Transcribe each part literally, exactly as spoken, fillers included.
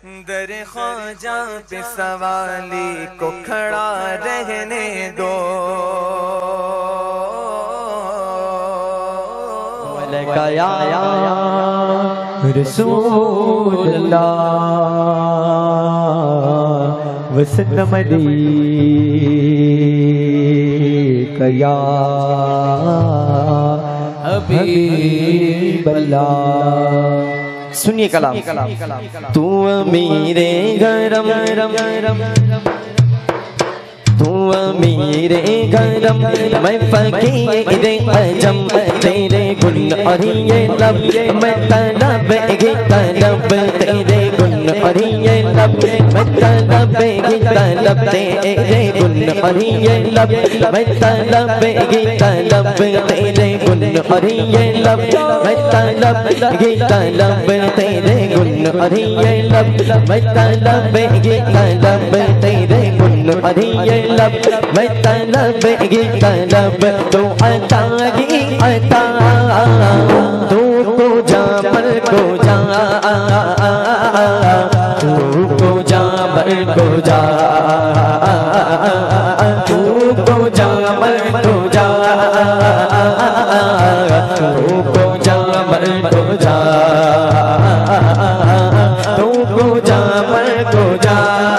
दर ख्वाजा पे सवाली को खड़ा रहने दो। या रसूल अल्लाह वसल्लम अलैका हबीब अल्लाह। सुनिए कलाम। तू मेरे गरम तू मेरे गरम मैं फकीर अजम तेरे गुण और ये लब मैं तलब की तलब तेरे गुण और ये लब मैं तलब की तलब तेरे गुण और ये लब मैं तलब की तलब तेरे गुण और ये लब मैं तलब की तलब तेरे गुण और ये लब मैं तलब की तलब तेरे गुण और ये लब मैं तलब की तलब तो अता की अता तू को जा पर को जा तू को जा पर को जा तू को जा पर को जा तू को जा पर को जा तू को जा पर को जा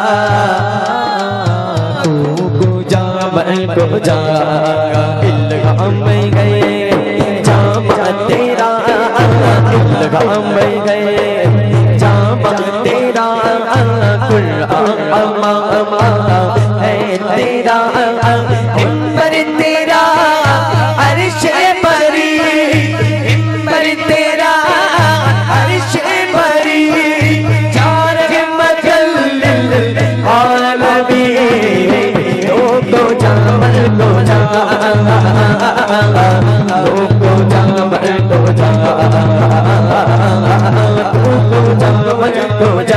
को जा इल्गाम में गए जामा तेरा इल्गाम में गए जामा तेरा कुरान है तेरा हिम्मत तेरा अर्श परी हिम्मत तेरा अर्श परी चार हिम्मत आलमी को जा मर को जा को जा मर को जा को जा मर को जा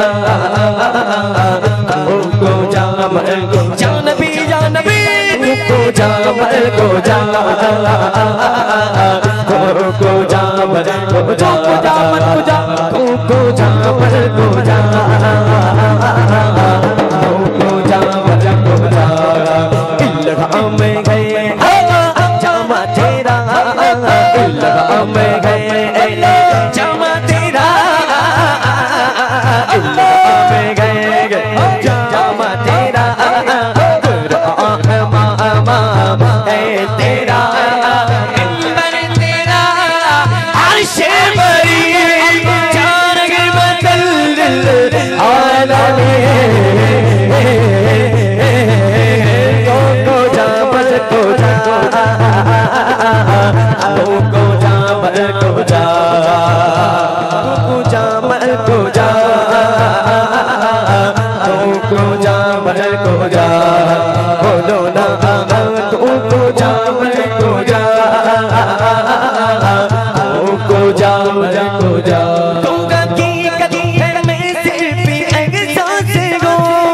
को जा मर को जा नबी जा नबी को जा मर को जा को जा मर को जा को जा मर को जा को जा मर को जा को जा मर को जा इल्गाम में गए जामा तेरा इल्गाम में गए जामा तेरा इल्गाम में गए जामा तेरा कुरान मामा है तेरा हिम्मत तेरा अर्श बरी जान बदल आलमी को जा मर को जा को जा मर को जा को जा मर को जा को जा मर को जा बोलो ना को जा मर को जा को जा मर को जा दूंगा की कदी में सिर्फ एहसास हो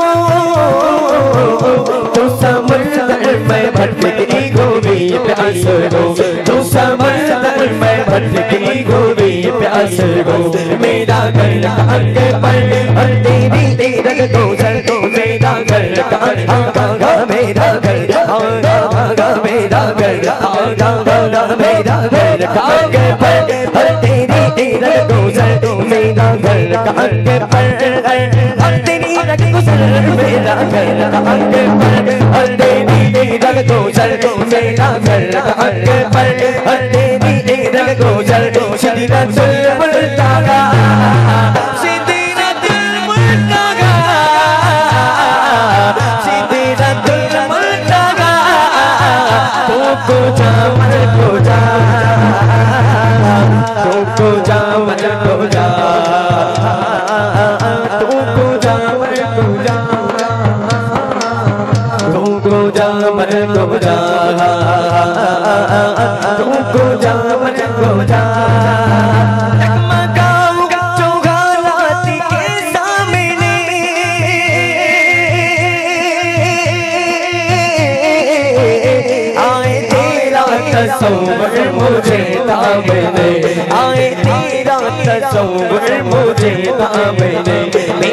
तो समंदर में भटकी गोवी प्यास हो तो समंदर में भटकी गोवी प्यास हो मेरा घर आगे पर और तेरी तेरक गोचर तो मेरा घर आगा मेरा घर आगा मेरा घर आगा मेरा घर आगे पर और तेरी तेरक गोचर तो मेरा घर आगे पर और तेरी रग गुजर मेरा घर आगे पर और तेरी तेरक गोचर तो मेरा घर आगे पर और तेरी तेरक गोचर तो सीधा दिल मुर्तगा सीधा दिल मुर्तगा सीधा दिल मुर्तगा तू को जा मर को जा तू को जा मर को जा तू को जा मर को जा तू को जा मर को जा तू को जा मर को जा तस्वुर मुझे ताबने आए तेरा तस्वुर मुझे ताबने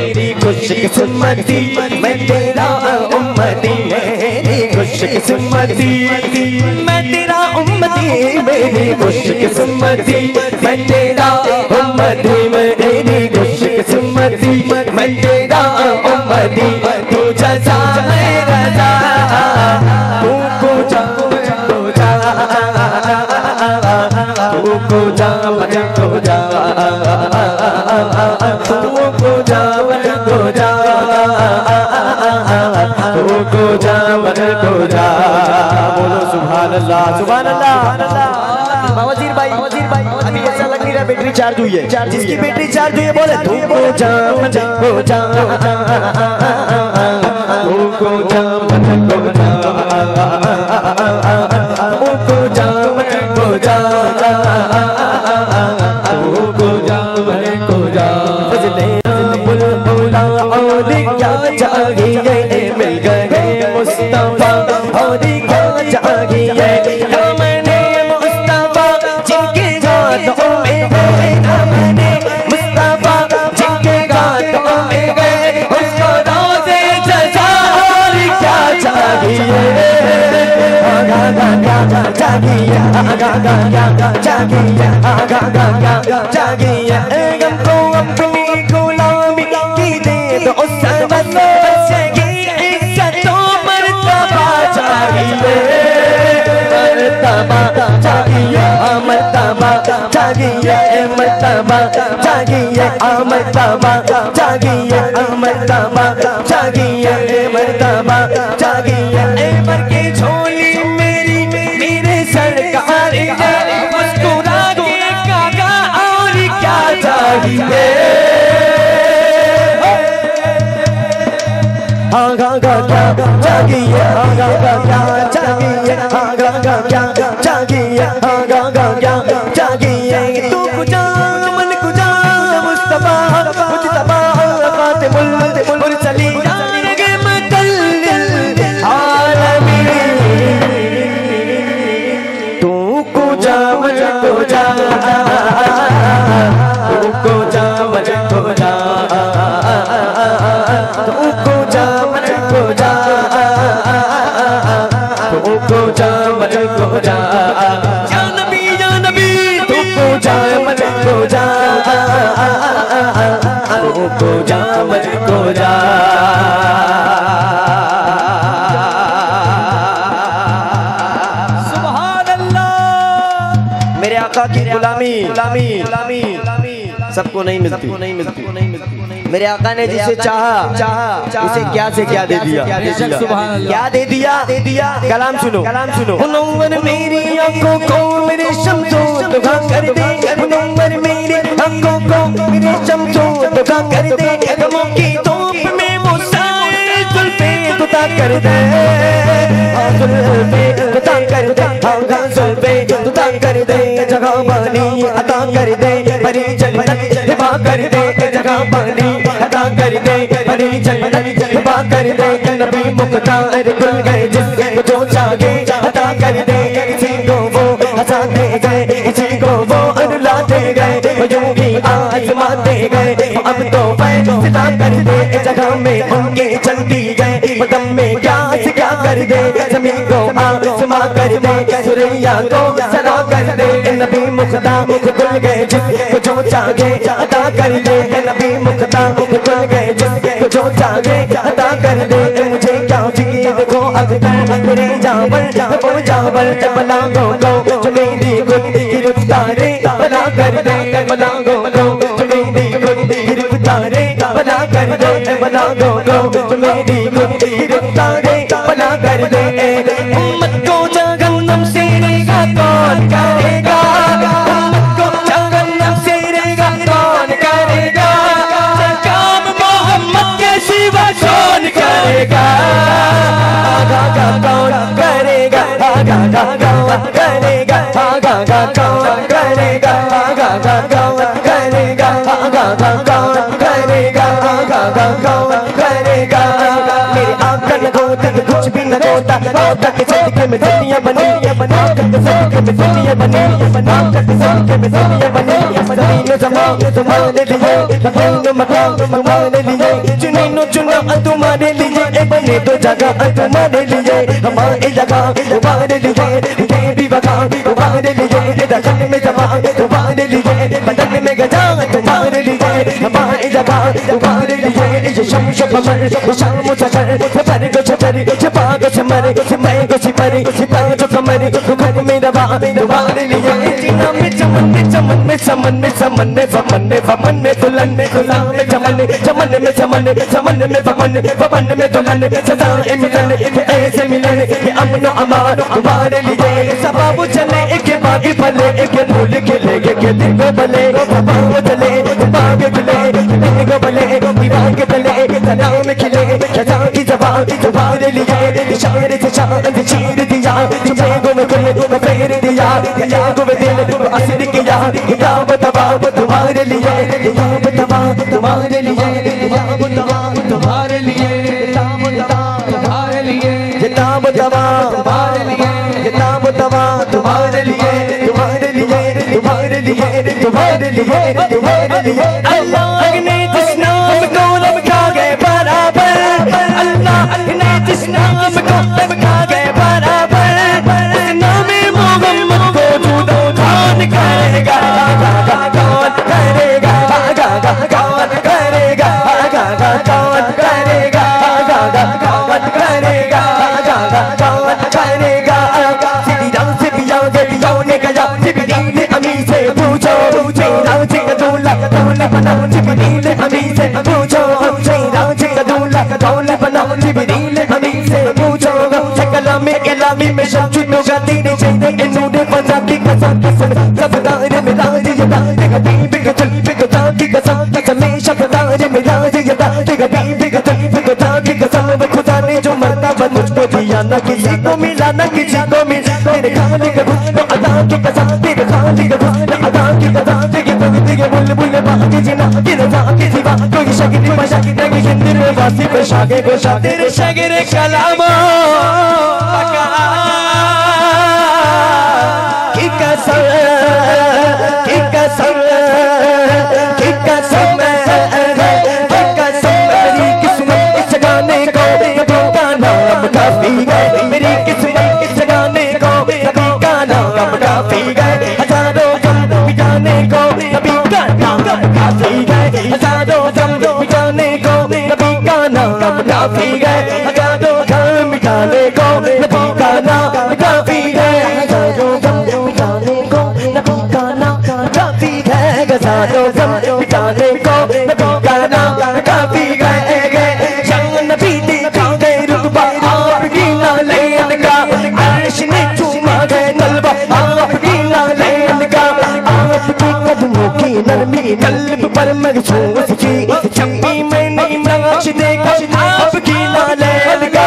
खुशकिस्मती मैं तेरा उम्मती मेरी खुशकिस्मती मैं तेरा उम्मती मेरी खुशकिस्मती मैं तेरा उम्मती मेरी खुशकिस्मती मैं तेरा उम्मती तू जजा मैं रजा तू को जा को जा तू को जा मैं को जा तू को जा मैं को जा तू को जा मैं को जा। बोलो सुभान अल्लाह सुभान अल्लाह। वजीर भाई वजीर भाई अभी ऐसा लग नहीं रहा बैटरी चार्ज हुई है, जिसकी बैटरी चार्ज हुई है बोले तू को जा मैं को जा तू को जा मैं को जा तू को जा मैं को जा तू को जा मैं को जा। फजले बुलबुला और क्या चाहिए मिल गए मुस्तफा और क्या चाहिए हमने मुस्तफा जिनके हाथों में गए हमने मुस्तफा जिनके हाथों में गए उसको रोज़े जज़ा और क्या चाहिए आगा गा क्या चाहिए आगा गा क्या चाहिए आगा गा क्या चाहिए हमको अपनी गुलामी की दे दो उस सनत की इज्जत मर्तबा चाहिए मर्तबा चाहिए मर्तबा चाहिए मर्तबा चाहिए मर्तबा चाहिए मर्तबा चाहिए मर्तबा चाहिए मर के झोली मेरी मेरे सरकार मुस्कुरा के कागा और क्या चाहिए आगा गा क्या चाहिए आगा गा क्या चाहिए आगा गा क्या चाहिए आगा गा क्या चाहिए तू कुजा मन कुजा मुस्तफा मुस्तफा फातिमुल मुरसलीन रहमतुल आलमीन तू कुजा मन कुजा तू कुजा मन कुजा तू कुजा मन कुजा तू कुजा मन कुजा या नबी या नबी तू कुजा मन कुजा तू कुजा मन कुजा। सुभान अल्लाह। मेरे आका की गुलामी गुलामी गुलामी सबको नहीं मिलती नहीं मिलती नहीं मिलती। मेरे आका ने जिसे चाहा चाहा उसे क्या से क्या दे दिया क्या दे दिया दे दिया। कलाम सुनो कलाम सुनो मुनव्वर मेरी आंखों को मेरे शम्सो दुआ कर दे मुनव्वर मेरी आंखों को मेरे शम्सो दुआ कर दे गमों की धूप में मुसाए जुल्फे तुता कर दे जुल्फे तुता कर दे जुल्फे तुता कर दे जगह बानी अता कर दे परी जन्नत हिबा कर दे जगह बानी अता कर दे परी जन्नत हिबा कर दे नबी मुख्तार खुल गए जिसके जो चाहे अता कर दे किसी को वो हंसाते गए किसी को वो रुलाते गए यूं ही आजमाते गए अब तो फैसला कर दे जगह में उनके चलती गए दम में क्या से क्या कर दे जमीन को आसमा कर दे सुरैया को सना कर दे नबी मुख्तार खुल गए जिसको जो चाहे अता कर दे नबी मुख्तार खुल गए जिसको जो चाहे अता कर दे मुझे क्या चाहिए देखो अख्तर मेरे जावल ओ जावल बला गो गो जो मेरी खुद की रुतारे बला कर दे बला गो गो जो मेरी खुद की रुतारे बला कर दे बला गो गो जो मेरी खुद की रुतारे बला कर दे उम्मत को जहन्नम से रेगा कौन करेगा उम्मत को जहन्नम से रेगा कौन करेगा काम मोहम्मद के सिवा कौन करेगा आगा गा कौन करेगा आगा गा कौन करेगा आगा गा कौन करेगा आगा गा कौन करेगा आगा गा कौन करेगा आगा गा कौन करेगा मेरे आका को कुछ भी न रोता रोता के सदके में दुनिया बनी बना के सदके में दुनिया बनी बना के सदके में दुनिया बनी सदीनो जमां तुम्हारे लिए सदीनो मकाम तुम्हारे लिए चुनीनो चुना तुम्हारे लिए ए बने तो जगह तुम्हारे लिए हमारी जगह तुम्हारे लिए तेरी वफा तुम्हारे लिए दखन में जमा तुम्हारे लिए बदन में गजा तुम्हारे लिए हमारी जगह तुम्हारे लिए ये शम शम मर शाम सफर सफर को छतर छपा को समर मैं को सिपर सिपर जो कमर घर में दबा तुम्हारे लिए जीना में चमन में चमन में समन में समन में फमन में फमन में दुल्हन में दुल्हन में चमन चमन में समन समन में फमन फमन में दुल्हन सदा मिलन ऐसे मिलन ये अमन अमान तुम्हारे लिए सबब चले एक बागी फले एक फूल खिले के दिल को भले बाग चले बाग खिले दिल को भले दीवार के तले तनाव में खिले खजा की जबान तुम्हारे लिए इशारे से चांद चीर दिया तुम्हें को मैं खुले फेर दिया दिया को मैं दिल असर किया किताब तबा तुम्हारे लिए किताब तबा तुम्हारे लिए किताब तबा तुम्हारे लिए किताब तबा तुम्हारे लिए किताब तबा तुम्हारे लिए किताब तबा तुम्हारे लिए तुम्हारे लिए तुम्हारे लिए तुम्हारे लिए तुम्हारे लिए अल्लाह ने जिस नाम को रखा गए बराबर अल्लाह ने जिस नाम को रखा गए बराबर उस नाम मोहम्मद को जूदो खान करेगा कौन करेगा कौन करेगा कौन करेगा कौन करेगा कौन करेगा सीधी राम से भी जाओ से भी जाओ ने गया सीधी ने अमी से पूछो राम जी का दूल्हा दूल्हा बनाओ सीधी ने अमी से पूछो राम जी का दूल्हा दूल्हा बनाओ सीधी ने अमी से पूछो सकला में इलामी में शब्द तो गाती ने चाहिए नूरे फजा की कसम कसम सब दारे में राज यदा तेरा बीबी का चल बिगता की कसम कसम शब्दारे में राज यदा तेरा बीबी का चल बिगता की कसम खुदा ने जो मर्तबा मुझको दिया ना किसी को मिला ना किसी को मिला तेरे खाने का तो अदा की कसम तेरे खाने का तो अदा की कसम तेरे पवित्र के बुलबुल बाकी जिना तेरे जाके सिवा कोई शगरी मशाकी तेरे हिंदर वासी पे शागे को शागे तेरे शगरे कलामो की कसम की कसम की कसम की कसम मेरी किस्मत इस गाने को नबी का नाम काफी है मेरी किस्मत इस गाने को नबी का नाम काफी है हजारों गम मिटाने को नबी का नाम काफी है हजारों गम मिटाने को नबी का नाम काफी है हजारों गम मिटाने को नबी का नाम काफी है हजारों गम मिटाने को नबी का नाम काफी है हजारों गम मिटाने को नबी का नाम काफी है संग नबी दिखा गए रुतबा आपकी नालेन का अर्श ने चूमा गए तलबा आपकी नालेन का आपकी कदमों की नरमी कल्ब पर महसूस की चंपी में नहीं नक्श देखा आपकी नालेन का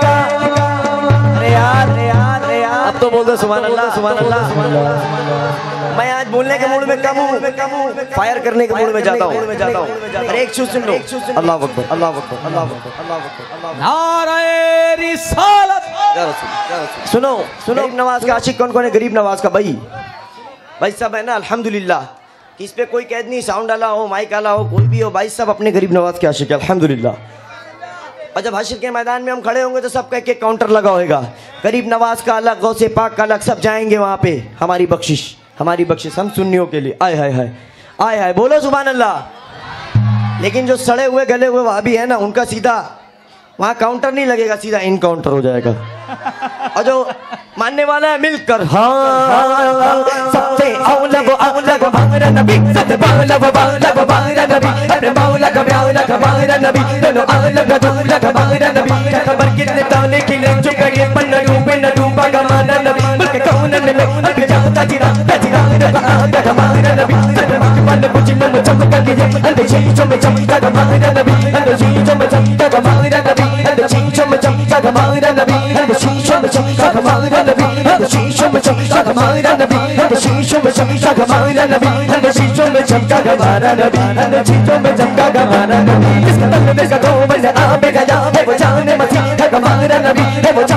अरे यार अरे यार अरे यार अब तो बोल दो सुभान अल्लाह सुभान अल्लाह मैं आज बोलने के मूड में कम हूँ फायर करने के मूड में जाता हूँ अरे एक चीज सुन लो अल्लाह अकबर अल्लाह अकबर अल्लाह अकबर अल्लाह अकबर नारे रिसालत सुनो सुनो गरीब नवाज का आशिक कौन कौन है गरीब नवाज का भाई भाई सब है ना अल्हम्दुलिल्लाह इस पे कोई कैद नहीं साउंड वाला हो माइक वाला हो कोई भी हो भाई सब अपने गरीब नवाज के आशिक है अल्हम्दुलिल्लाह और जब हश्र के मैदान में हम खड़े होंगे तो सबका एक एक काउंटर लगा होगा गरीब नवाज का अलग गौसे पाक का अलग सब जाएंगे वहाँ पे हमारी बख्शिश हमारी बख्शिश हम सुन्नियों के लिए आए हाय हाय आए हाय बोलो सुभान अल्लाह लेकिन जो सड़े हुए गले हुए वहाँ भी है ना उनका सीधा वहाँ काउंटर नहीं लगेगा सीधा इन काउंटर हो जाएगा और जो मानने वाला है मिलकर हाँ सबसे औला वो औला वो बांगरा नबी सबसे बांगला वो बांगला वो बांगरा नबी अरे मौला का प्याला का बांगरा नबी दोनों औला का दूला का बांगरा नबी खबर कितने ताले खिले चुका ये पन्ना डूबे न डूबा का माना नबी मुल्क कौन में अभी जाता जिरा जिरा का का बांगरा नबी वाले कुछ न चमका दिए अंदर चीजों में चमका का बांगरा नबी अंदर चीजों में चमका का बांगरा नबी अंदर चीजों में चमका का बांगरा नबी अंदर चीजों में चमका का बांगरा नबी अंदर चीजों में चमका का बांगरा नबी अंदर चीजों में चमका का बांगरा नबी अंदर चीजों में चमका का बांगरा नबी अंदर चीजों में चमका का बांगरा नबी जिसका तन में का दो बजे आबे गया है वो जाने मसीहा का बांगरा नबी है वो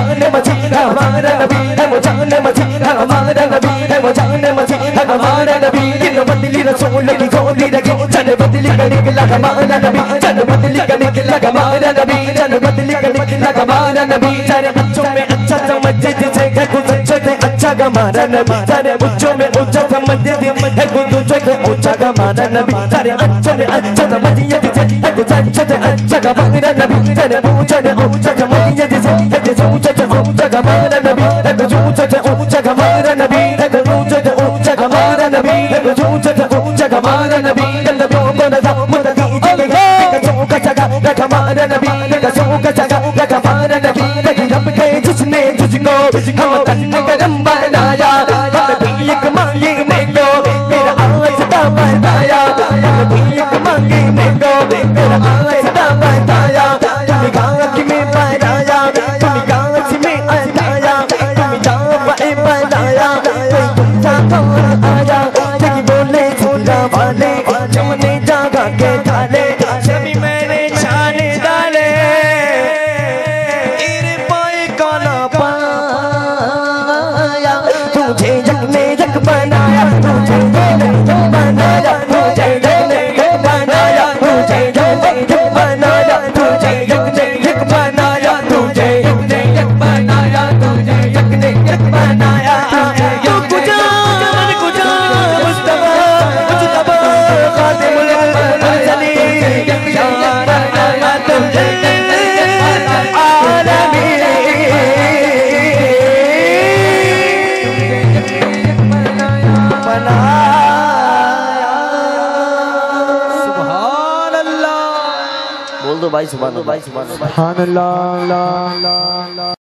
जान मसीह हमारा नबी है, वो जान मसीह हमारा नबी है, वो जान मसीह हमारा नबी। जिन बदली रसूल की गोली रखी, जन बदली का निकला हमारा नबी, जन बदली का निकला हमारा नबी, जन बदली का निकला हमारा नबी। सारे बच्चों में अच्छा समझते थे है कुछ अच्छे थे अच्छा हमारा नबी, सारे बच्चों में ऊंचा समझते थे है कुछ ऊंचा थे ऊंचा हमारा नबी। सारे अच्छे में अच्छा समझते थे है कुछ अच्छे थे अच्छा हमारा नबी, सारे ऊंचा ने ऊंचा समझते थे है कुछ ऊंचा थे ऊंचा हमारा नबी, है कुछ ऊंचा थे ऊंचा हमारा नबी, है कुछ ऊंचा थे ऊंचा हमारा नबी, है कुछ ऊंचा थे ऊंचा हमारा नबी। गलतों को न जाओ मुतकी जगह कसों का जगह रख हमारा नबी, कसों का जगह रख हमारा नबी। लगी रब के जिसने तुझको हम तन करम बनाया, हम भी एक मांगने को मेरा आस्था बताया, हम भी एक मांगने को मेरा आस्था बताया। तुम गाँव में बनाया, तुम गाँव में आया, तुम गाँव में बनाया, तुम कौन आया कि बोले छुरा वाले जमने जागा के डाले सभी मैंने छाने डाले। तेरे पाए काला पाया, तुझे जग ने जग बनाया, तुझे जग ने जग बनाया, तुझे जग ने जग बनाया, तुझे जग ने जग बनाया, तुझे जग ने जग बनाया, तुझे जग ने जग बनाया, तुझे जग ने जग बनाया। तू गुजा मन गुजा मुस्तफा मुस्तफा खातिमुल मुरसलीन या रहमतुल लिल आलमीन। सुभान अल्लाह। बोल दो भाई सुभान अल्लाह, सुभान अल्लाह।